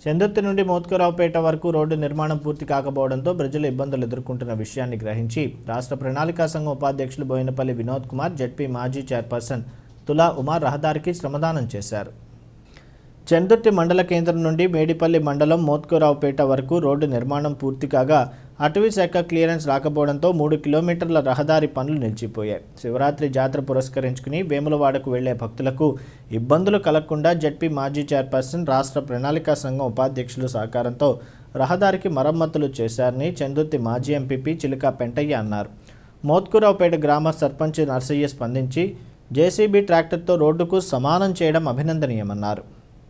చందుర్తి నుండి మోత్కురావుపేట వరకు రోడ్డు నిర్మాణం పూర్తి కాకపోవడంతో ప్రజలు ఇబ్బందులు ఎదుర్కొంటున్న విషయాన్ని గ్రహించి రాష్ట్ర ప్రణాళికా సంఘం ఉపాధ్యక్షులు బోయినపల్లి వినోద్ కుమార్, జెడ్పీ మాజీ చైర్పర్సన్ తులా ఉమా రహదారికి శ్రమదానం చేశారు. చందుర్తి మండల కేంద్రం నుండి మేడిపల్లి మండలం మోత్కురావుపేట వరకు రోడ్డు నిర్మాణం పూర్తి కాగా అటవీ శాఖ క్లియరెన్స్ రాకపోవడంతో 3 కిలోమీటర్ల రహదారి పనులు నిలిచిపోయాయి. శివరాత్రి జాతర పురస్కరించుకుని వేములవాడకు వెళ్లే భక్తులకు ఇబ్బందులు కలగకుండా జెడ్పీ మాజీ చైర్పర్సన్, రాష్ట్ర ప్రణాళికా సంఘం ఉపాధ్యక్షులు సహకారంతో రహదారికి మరమ్మతులు చేశారని చందుర్తి మాజీ ఎంపీపీ చిలుక పెంటయ్య అన్నారు. మోత్కురావుపేట గ్రామ సర్పంచ్ నర్సయ్య స్పందించి జేసీబీ ట్రాక్టర్తో రోడ్డుకు సమానం చేయడం అభినందనీయమన్నారు.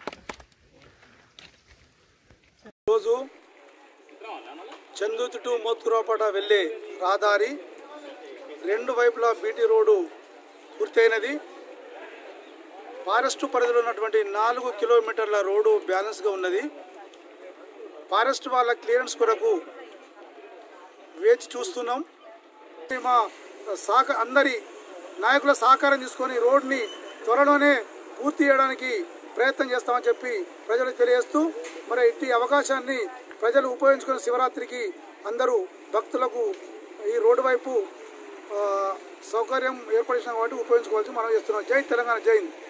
రోజు చందుర్తి టు మోత్కురావుపేట వెళ్ళే రహదారి 2 వైపులా బీటీ రోడ్డు పూర్తయినది. ఫారెస్ట్ పరిధిలో ఉన్నటువంటి 4 కిలోమీటర్ల రోడ్డు బ్యాలెన్స్గా ఉన్నది. ఫారెస్ట్ వాళ్ళ క్లియరెన్స్ కొరకు వేచి చూస్తున్నాం. మా అందరి నాయకుల సహకారం తీసుకొని రోడ్ని త్వరలోనే పూర్తి చేయడానికి ప్రయత్నం చేస్తామని చెప్పి ప్రజలకు తెలియజేస్తూ, మరి ఇట్టి అవకాశాన్ని ప్రజలు ఉపయోగించుకున్న శివరాత్రికి అందరూ భక్తులకు ఈ రోడ్డు వైపు సౌకర్యం ఏర్పడిన కాబట్టి ఉపయోగించుకోవాల్సి మనం చేస్తున్నాం. జై తెలంగాణ, జై హింద్.